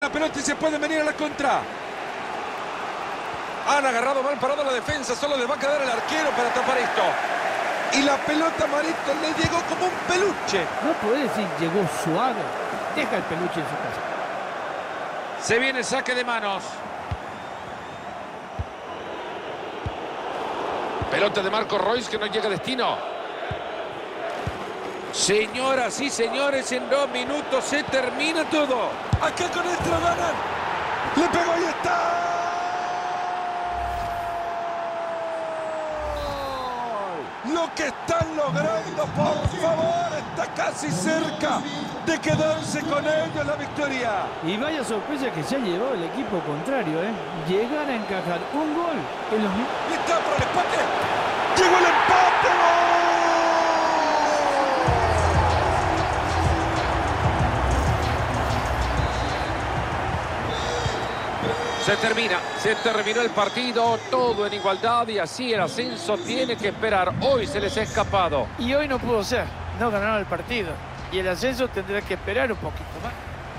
la pelota y se puede venir a la contra. Han agarrado mal parado la defensa. Solo le va a quedar el arquero para tapar esto. Y la pelota, Marito, le llegó como un peluche. No puede decir llegó suave. Deja el peluche en su casa. Se viene saque de manos. Pelota de Marco Royce que no llega a destino. Señoras y señores, en 2 minutos se termina todo. Acá con esto ganan. Le pegó y está. Lo que están logrando, por favor, está casi cerca de quedarse con ellos la victoria. Y vaya sorpresa que se ha llevado el equipo contrario, ¿eh? Llegar a encajar un gol en los... Y está por el empate. ¡Llegó el empate! ¡Gol! Se terminó el partido, todo en igualdad y así el ascenso tiene que esperar. Hoy se les ha escapado. Y hoy no pudo ser, no ganaron el partido. Y el ascenso tendrá que esperar un poquito más.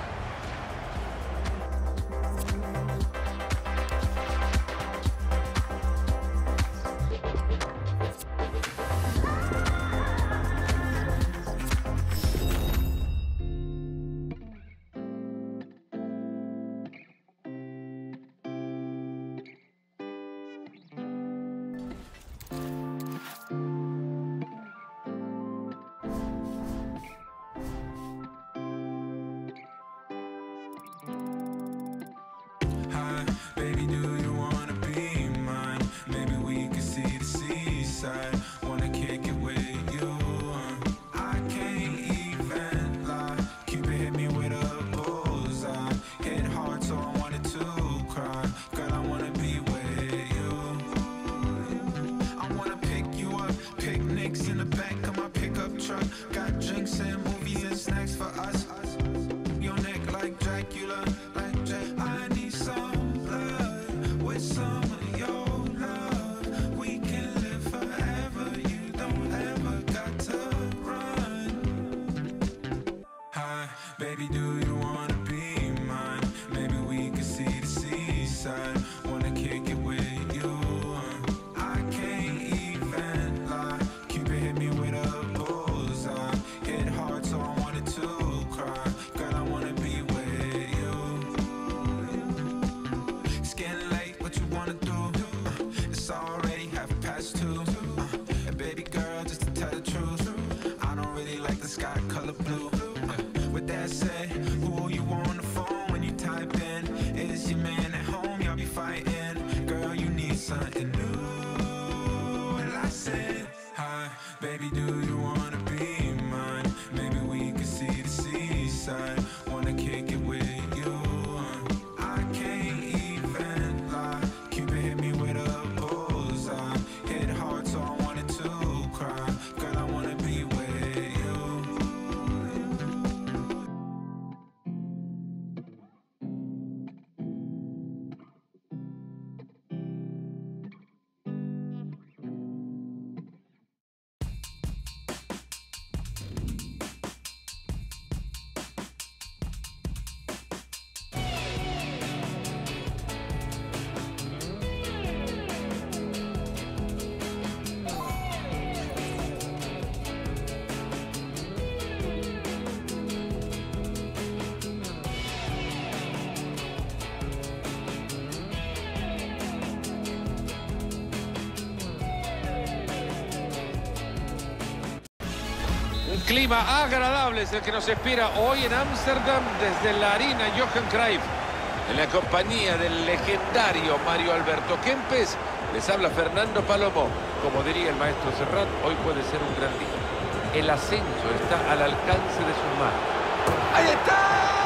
Un clima agradable es el que nos espera hoy en Ámsterdam desde la harina Johan Cruyff. En la compañía del legendario Mario Alberto Kempes, les habla Fernando Palomo. Como diría el maestro Serrat, hoy puede ser un gran día. El ascenso está al alcance de sus manos. ¡Ahí está!